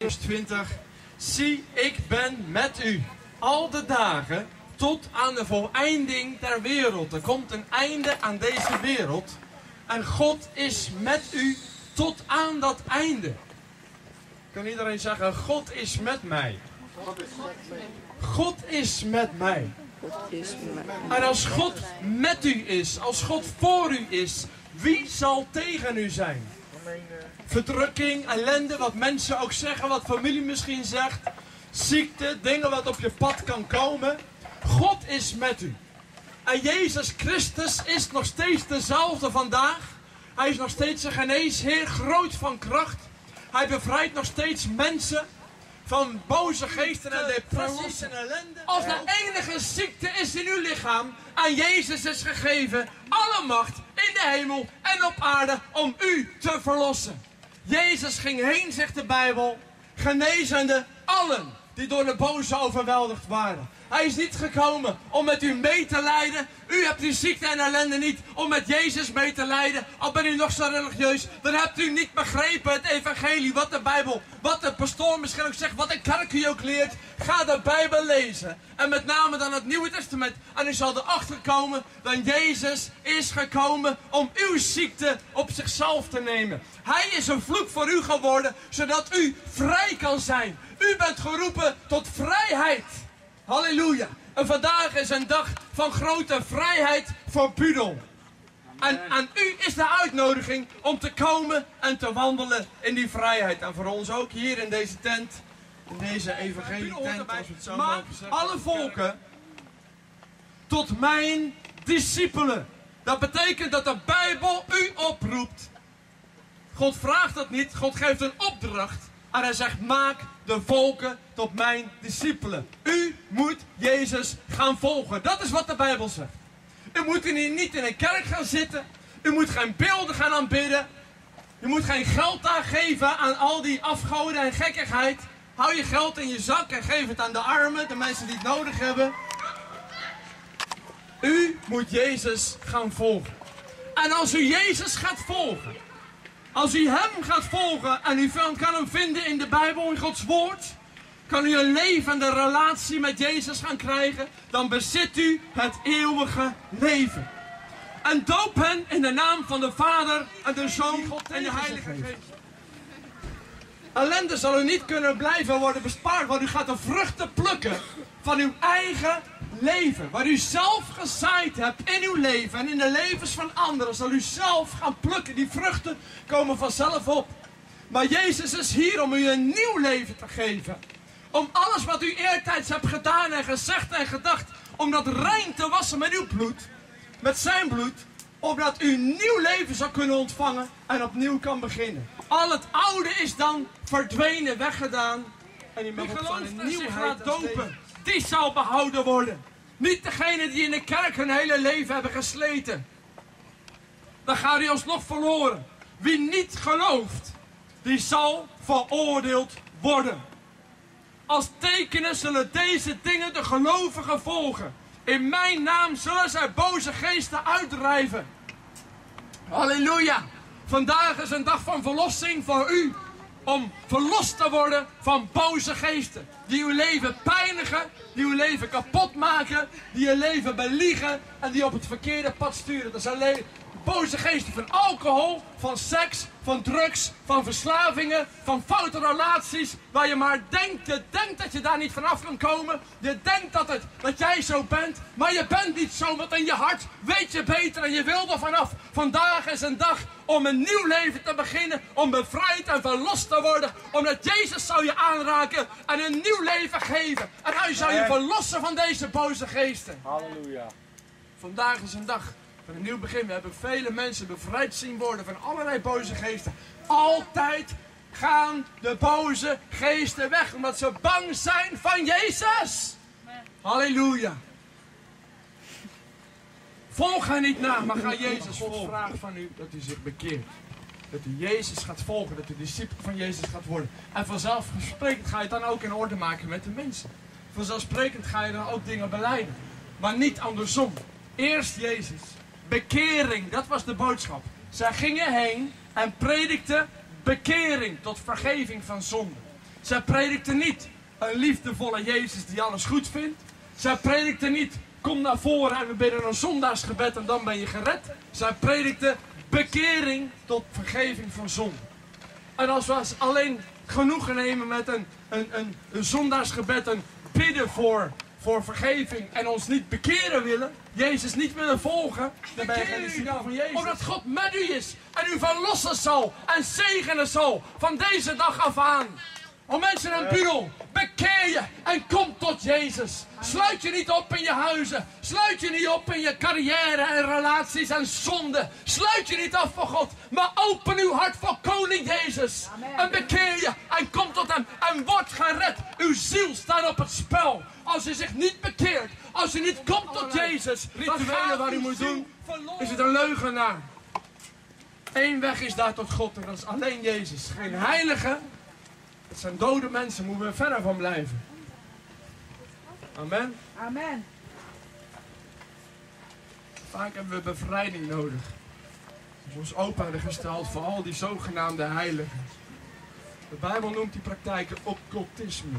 vers 20. Zie, ik ben met u al de dagen tot aan de voleinding der wereld. Er komt een einde aan deze wereld. En God is met u tot aan dat einde. Kan iedereen zeggen, God is met mij. God is met mij. En als God met u is, als God voor u is, wie zal tegen u zijn? Verdrukking, ellende, wat mensen ook zeggen, wat familie misschien zegt. Ziekte, dingen wat op je pad kan komen. God is met u. En Jezus Christus is nog steeds dezelfde vandaag. Hij is nog steeds een geneesheer, groot van kracht. Hij bevrijdt nog steeds mensen van boze geesten en depressies en ellende. Als er enige ziekte is in uw lichaam, aan Jezus is gegeven alle macht in de hemel en op aarde om u te verlossen. Jezus ging heen, zegt de Bijbel, genezende allen die door de boze overweldigd waren. Hij is niet gekomen om met u mee te lijden. U hebt die ziekte en ellende niet om met Jezus mee te lijden. Al bent u nog zo religieus, dan hebt u niet begrepen het evangelie, wat de Bijbel, wat de pastoor misschien ook zegt, wat de kerk u ook leert. Ga de Bijbel lezen. En met name dan het Nieuwe Testament. En u zal erachter komen dat Jezus is gekomen om uw ziekte op zichzelf te nemen. Hij is een vloek voor u geworden, zodat u vrij kan zijn. U bent geroepen tot vrijheid. Halleluja. En vandaag is een dag van grote vrijheid voor Budel. En aan u is de uitnodiging om te komen en te wandelen in die vrijheid. En voor ons ook hier in deze tent. In deze evangelietent, als we het zo mogen zeggen. Alle volken tot mijn discipelen. Dat betekent dat de Bijbel u oproept. God vraagt dat niet. God geeft een opdracht. En hij zegt, maak de volken tot mijn discipelen. U moet Jezus gaan volgen. Dat is wat de Bijbel zegt. U moet hier niet in een kerk gaan zitten. U moet geen beelden gaan aanbidden. U moet geen geld aangeven aan al die afgoden en gekkigheid. Hou je geld in je zak en geef het aan de armen, de mensen die het nodig hebben. U moet Jezus gaan volgen. En als u Jezus gaat volgen, als u hem gaat volgen en u kan hem vinden in de Bijbel, in Gods woord, kan u een levende relatie met Jezus gaan krijgen, dan bezit u het eeuwige leven. En doop hen in de naam van de Vader en de Zoon en de Heilige Geest. Ellende zal u niet kunnen blijven worden bespaard, want u gaat de vruchten plukken van uw eigen leven. Waar u zelf gezaaid hebt in uw leven en in de levens van anderen, zal u zelf gaan plukken. Die vruchten komen vanzelf op. Maar Jezus is hier om u een nieuw leven te geven. Om alles wat u eertijds hebt gedaan en gezegd en gedacht, om dat rein te wassen met uw bloed, met zijn bloed, opdat u nieuw leven zal kunnen ontvangen en opnieuw kan beginnen. Al het oude is dan verdwenen, weggedaan. En u mag gelooft en zich laat dopen, die zal behouden worden. Niet degene die in de kerk hun hele leven hebben gesleten. Dan gaat u alsnog verloren. Wie niet gelooft, die zal veroordeeld worden. Als tekenen zullen deze dingen de gelovigen volgen. In mijn naam zullen zij boze geesten uitdrijven. Halleluja. Vandaag is een dag van verlossing voor u. Om verlost te worden van boze geesten. Die uw leven pijnigen. Die uw leven kapot maken. Die je leven beliegen. En die op het verkeerde pad sturen. Dat zijn boze geesten van alcohol. Van seks. Van drugs. Van verslavingen. Van foute relaties. Waar je maar denkt. Je denkt dat je daar niet vanaf kan komen. Je denkt dat jij zo bent. Maar je bent niet zo. Want in je hart weet je beter. En je wil er vanaf. Vandaag is een dag om een nieuw leven te beginnen. Om bevrijd en verlost te worden. Omdat Jezus zou je aanraken. En een nieuw leven geven. En hij zou je verlossen van deze boze geesten. Halleluja. Vandaag is een dag van een nieuw begin. We hebben vele mensen bevrijd zien worden van allerlei boze geesten. Altijd gaan de boze geesten weg. Omdat ze bang zijn van Jezus. Halleluja. Volg haar niet na, maar ga Jezus volgen. God vraagt van u dat u zich bekeert. Dat u Jezus gaat volgen, dat u discipel van Jezus gaat worden. En vanzelfsprekend ga je het dan ook in orde maken met de mensen. Vanzelfsprekend ga je dan ook dingen belijden. Maar niet andersom. Eerst Jezus. Bekering, dat was de boodschap. Zij gingen heen en predikten bekering tot vergeving van zonde. Zij predikte niet een liefdevolle Jezus die alles goed vindt. Zij predikte niet, kom naar voren en we bidden een zondagsgebed en dan ben je gered. Zij predikte bekering tot vergeving van zonde. En als we alleen genoegen nemen met een zondagsgebed, een bidden voor vergeving en ons niet bekeren willen, Jezus niet willen volgen, dan ben je geen discipel van Jezus. Omdat God met u is en u verlossen zal en zegenen zal van deze dag af aan. O mensen en buurl, bekeer je en kom tot Jezus. Sluit je niet op in je huizen. Sluit je niet op in je carrière en relaties en zonde. Sluit je niet af voor God. Maar open uw hart voor koning Jezus. Amen. En bekeer je en kom tot hem en word gered. Uw ziel staat op het spel. Als u zich niet bekeert, als u niet komt tot Jezus, rituelen waar u moet doen, is het een leugenaar. Eén weg is daar tot God en dat is alleen Jezus. Geen heilige. Het zijn dode mensen, moeten we verder van blijven. Amen. Amen. Vaak hebben we bevrijding nodig. Ons open hebben gesteld voor al die zogenaamde heiligen. De Bijbel noemt die praktijken occultisme.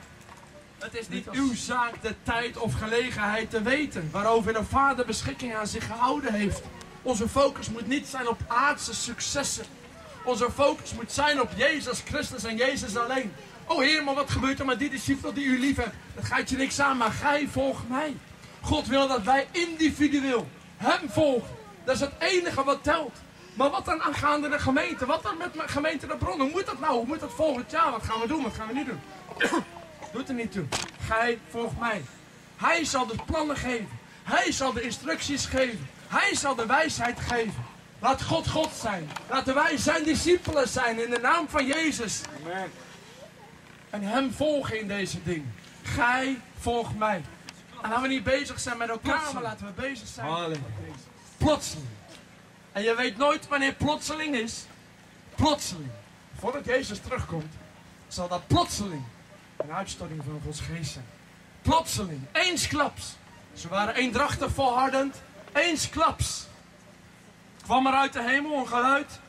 Het is niet uw zaak de tijd of gelegenheid te weten waarover de Vader beschikking aan zich gehouden heeft. Onze focus moet niet zijn op aardse successen. Onze focus moet zijn op Jezus Christus en Jezus alleen. Oh Heer, maar wat gebeurt er met die discipel die u lief hebt? Dat gaat je niks aan, maar gij volgt mij. God wil dat wij individueel hem volgen. Dat is het enige wat telt. Maar wat dan aangaande de gemeente? Wat dan met gemeente de Bron? Hoe moet dat nou? Hoe moet dat volgend jaar? Wat gaan we doen? Wat gaan we niet doen? Doet er niet toe. Gij volgt mij. Hij zal de plannen geven. Hij zal de instructies geven. Hij zal de wijsheid geven. Laat God God zijn. Laten wij zijn discipelen zijn in de naam van Jezus. Amen. En hem volgen in deze dingen. Gij volgt mij. En laten we niet bezig zijn met elkaar, maar laten we bezig zijn met Jezus. Plotseling. En je weet nooit wanneer plotseling is. Plotseling. Voordat Jezus terugkomt, zal dat plotseling een uitstorting van Gods geest zijn. Plotseling. Eensklaps. Ze waren eendrachtig volhardend. Eensklaps. Kwam er uit de hemel een geluid.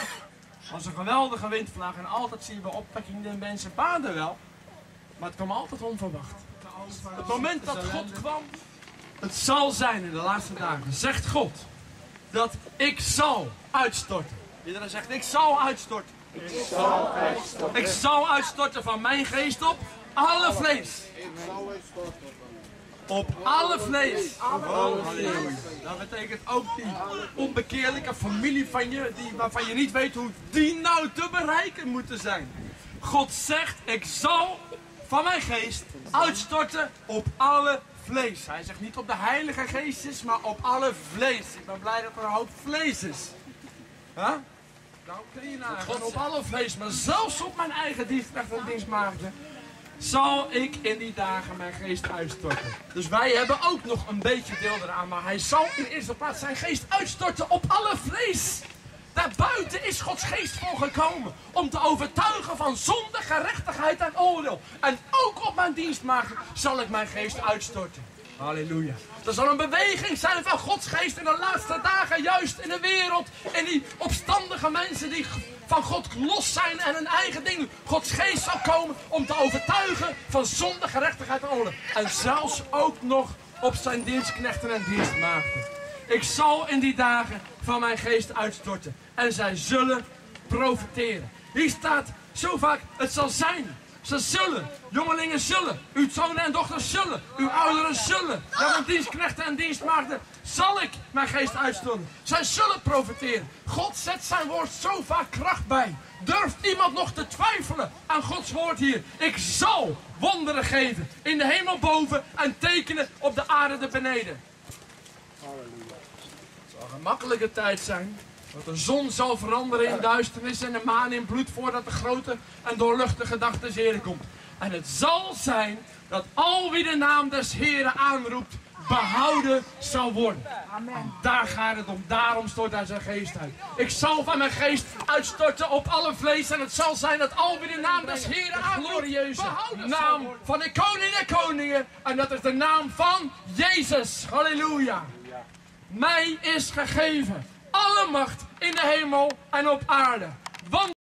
Als een geweldige windvlaag. En altijd zien we opwekking de mensen baden wel. Maar het kwam altijd onverwacht. Het moment dat God kwam. Het zal zijn in de laatste dagen. Zegt God. Dat ik zal uitstorten. Iedereen zegt ik zal uitstorten. Ik zal uitstorten. Ik zal uitstorten van mijn geest op alle vlees. Ik zal uitstorten. Op alle vlees. Halleluja. Dat betekent ook die onbekeerlijke familie van je, waarvan je niet weet hoe die nou te bereiken moeten zijn. God zegt, ik zal van mijn geest uitstorten op alle vlees. Hij zegt niet op de heilige geestjes, maar op alle vlees. Ik ben blij dat er een hoop vlees is. Huh? Nou kun je nagaan, op alle vlees, maar zelfs op mijn eigen dienstknecht en dienstmaagden zal ik in die dagen mijn geest uitstorten. Dus wij hebben ook nog een beetje deel eraan, maar hij zal in eerste plaats zijn geest uitstorten op alle vlees. Daarbuiten is Gods geest voor gekomen om te overtuigen van zonde, gerechtigheid en oordeel. En ook op mijn dienstmaagden zal ik mijn geest uitstorten. Halleluja. Er zal een beweging zijn van Gods geest in de laatste dagen, juist in de wereld. En die opstandige mensen die van God los zijn en hun eigen ding. Gods geest zal komen om te overtuigen van zonde, gerechtigheid en oordeel. En zelfs ook nog op zijn dienstknechten en dienstmaagden. Ik zal in die dagen van mijn geest uitstorten. En zij zullen profiteren. Hier staat zo vaak, het zal zijn. Ze zullen, jongelingen zullen, uw zonen en dochters zullen, uw ouderen zullen. Ja, mijn dienstknechten en dienstmaagden zal ik mijn geest uitstorten. Zij zullen profiteren. God zet zijn woord zo vaak kracht bij. Durft iemand nog te twijfelen aan Gods woord hier? Ik zal wonderen geven in de hemel boven en tekenen op de aarde beneden. Het zal een makkelijke tijd zijn. Dat de zon zal veranderen in duisternis en de maan in bloed voordat de grote en doorluchtige dag des Heren komt. En het zal zijn dat al wie de naam des Heren aanroept, behouden zal worden. Amen. Daar gaat het om. Daarom stort hij zijn geest uit. Ik zal van mijn geest uitstorten op alle vlees. En het zal zijn dat al wie de naam des Heren aanroept, glorieuze naam van de koning der koningen. En dat is de naam van Jezus. Halleluja. Mij is gegeven alle macht in de hemel en op aarde. Want